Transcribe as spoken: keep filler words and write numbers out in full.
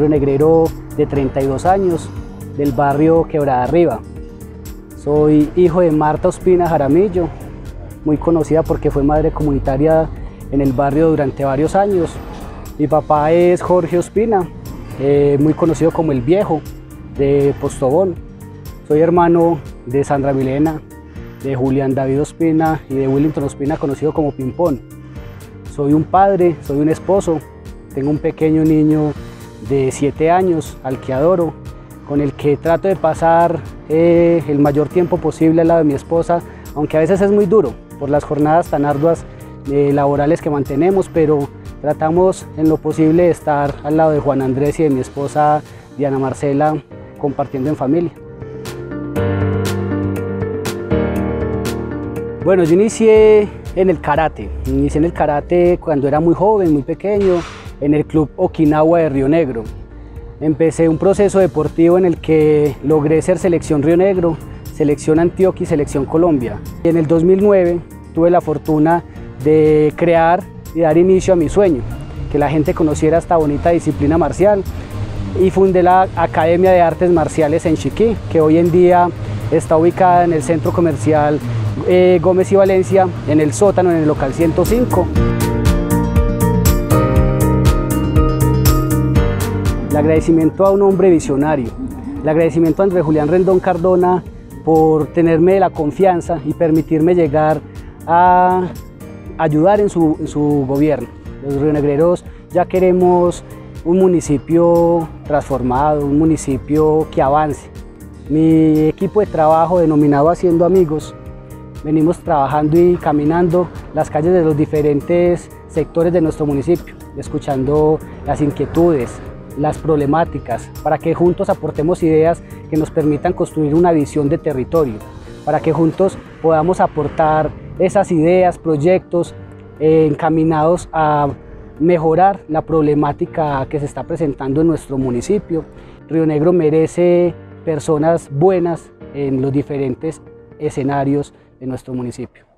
rionegrero de treinta y dos años, del barrio Quebrada Arriba. Soy hijo de Marta Ospina Jaramillo, muy conocida porque fue madre comunitaria en el barrio durante varios años. Mi papá es Jorge Ospina, eh, muy conocido como el Viejo, de Postobón. Soy hermano de Sandra Milena, de Julián David Ospina y de Willington Ospina, conocido como Pimpón. Soy un padre, soy un esposo, tengo un pequeño niño de siete años, al que adoro, con el que trato de pasar eh, el mayor tiempo posible al lado de mi esposa, aunque a veces es muy duro por las jornadas tan arduas eh, laborales que mantenemos, pero tratamos en lo posible de estar al lado de Juan Andrés y de mi esposa Diana Marcela, compartiendo en familia. Bueno, yo inicié en el karate, inicié en el karate cuando era muy joven, muy pequeño, en el Club Okinawa de Río Negro. Empecé un proceso deportivo en el que logré ser selección Río Negro, selección Antioquia y selección Colombia. Y en el dos mil nueve tuve la fortuna de crear y dar inicio a mi sueño, que la gente conociera esta bonita disciplina marcial, y fundé la Academia de Artes Marciales en Chiquí, que hoy en día está ubicada en el centro comercial eh, Gómez y Valencia, en el sótano, en el local ciento cinco. El agradecimiento a un hombre visionario, el agradecimiento a Andrés Julián Rendón Cardona por tenerme la confianza y permitirme llegar a ayudar en su, en su gobierno. Los rionegreros ya queremos un municipio transformado, un municipio que avance. Mi equipo de trabajo, denominado Haciendo Amigos, venimos trabajando y caminando las calles de los diferentes sectores de nuestro municipio, escuchando las inquietudes, las problemáticas, para que juntos aportemos ideas que nos permitan construir una visión de territorio, para que juntos podamos aportar esas ideas, proyectos eh, encaminados a mejorar la problemática que se está presentando en nuestro municipio. Río Negro merece personas buenas en los diferentes escenarios de nuestro municipio.